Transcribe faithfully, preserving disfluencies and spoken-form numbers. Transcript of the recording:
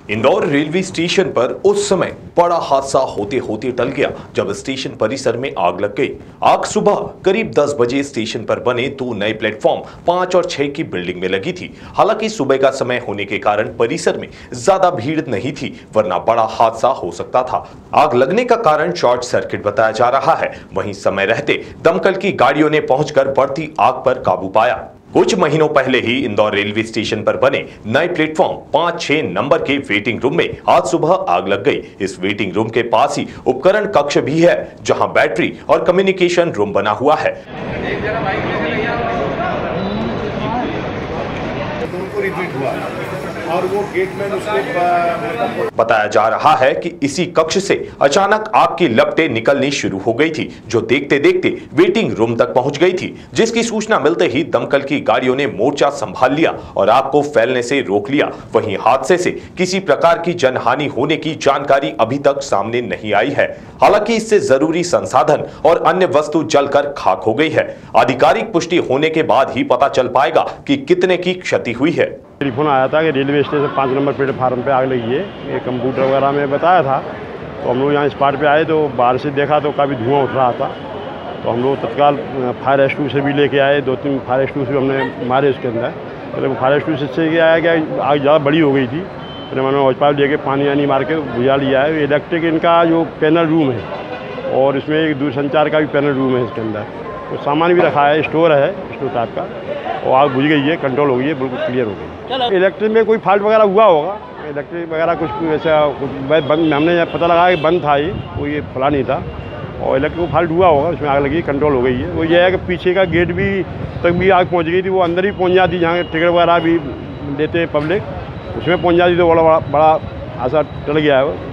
Indore railway station पर उस समय बड़ा हादसा होते होते टल गया जब स्टेशन परिसर में आग लग गई। आग सुबह करीब दस बजे स्टेशन पर बने दो नए प्लेटफॉर्म पांच और छह की बिल्डिंग में लगी थी। हालांकि सुबह का समय होने के कारण परिसर में ज्यादा भीड़ नहीं थी, वरना बड़ा हादसा हो सकता था। आग लगने का कारण शॉर्ट सर्किट बताया जा रहा है। वहीं समय रहते दमकल की गाड़ियों ने पहुंचकर बढ़ती आग पर काबू पाया। कुछ महीनों पहले ही इंदौर रेलवे स्टेशन पर बने नए प्लेटफॉर्म पांच छह नंबर के वेटिंग रूम में आज सुबह आग लग गई। इस वेटिंग रूम के पास ही उपकरण कक्ष भी है, जहां बैटरी और कम्युनिकेशन रूम बना हुआ है। और वो गेटमैन उसको बताया जा रहा है कि इसी कक्ष से अचानक आग की लपटें निकलनी शुरू हो गई थी, जो देखते देखते वेटिंग रूम तक पहुंच गई थी, जिसकी सूचना मिलते ही दमकल की गाड़ियों ने मोर्चा संभाल लिया और आग को फैलने से रोक लिया। वहीं हादसे से किसी प्रकार की जनहानि होने की जानकारी अभी तक सामने नहीं आई है। हालांकि इससे जरूरी संसाधन और अन्य वस्तु जलकर खाक हो गई है। आधिकारिक पुष्टि होने के बाद ही पता चल पाएगा कि कितने की क्षति हुई है। टेलीफोन आया था कि रेलवे स्टेशन पाँच नंबर प्लेटफार्म पे आग लगी है, ये कंप्यूटर वगैरह में बताया था। तो हम लोग यहाँ स्पॉट पे आए तो बाहर से देखा तो काफ़ी धुआं उठ रहा था। तो हम लोग तत्काल फायर एक्सटिंग्विशर भी लेके आए, दो तीन फायर एक्सटिंग्विशर हमने मारे उसके अंदर। तो फायर एक्सटिंग्विशर से क्या आया कि आग ज़्यादा बड़ी हो गई थी, फिर मैंने हॉज पाइप लेके पानी वानी मार के बुझा लिया है। इलेक्ट्रिक इनका जो पैनल रूम है और इसमें एक दूरसंचार का भी पैनल रूम है इसके अंदर। तो सामान भी रखा है, स्टोर है, स्टोर टाइप का। और आग बुझ गई है, कंट्रोल हो गई है, बिल्कुल क्लियर हो गई। इलेक्ट्रिक में कोई फॉल्ट वगैरह हुआ होगा, इलेक्ट्रिक वगैरह कुछ ऐसा कुछ बंद, हमने पता लगा कि बंद था, ये कोई ये खुला नहीं था और इलेक्ट्रिक को फॉल्ट हुआ होगा, उसमें आग लगी, कंट्रोल हो गई है। वो ये है कि पीछे का गेट भी तक भी आग पहुंच गई थी, वो अंदर ही पहुंच जाती, जहाँ टिकट वगैरह भी देते हैं पब्लिक, उसमें पहुंच जाती तो बड़ा बड़ा बड़ा हादसा टल गया है।